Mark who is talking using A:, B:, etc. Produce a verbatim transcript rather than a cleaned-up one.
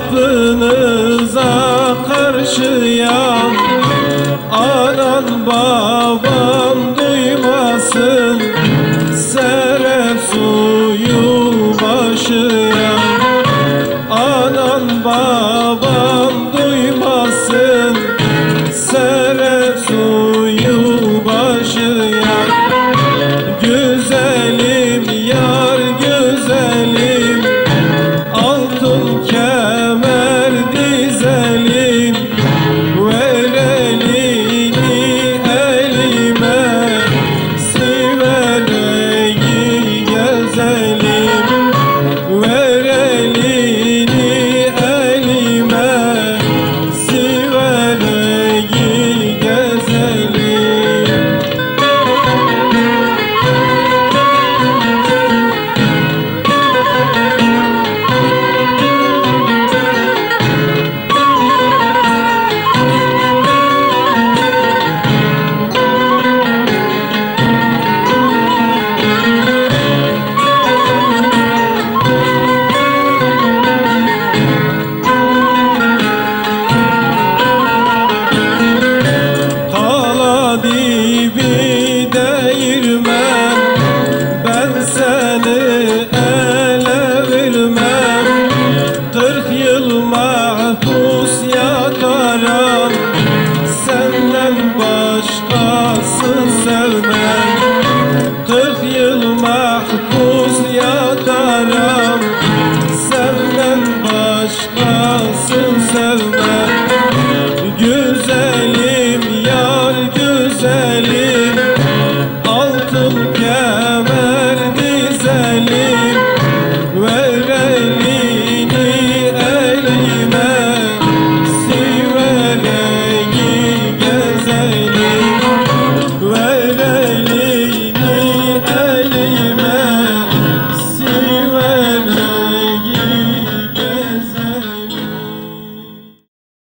A: kapınıza karşıya, anan baban duymasın, serep suyu başıya. Anan baban duymasın, serep suyu başıya. Güzelim yar güzelim, altın kemer dizelim, ver elini elime, sivereyi gezelim. Ver elini elime, sivereyi gezelim. Dibi değirmen, ben seni ele vermem. Kırk yıl mahpus yatarım, senden başkası sevmem. Kırk yıl mahpus yatarım, senden başkası sevmem.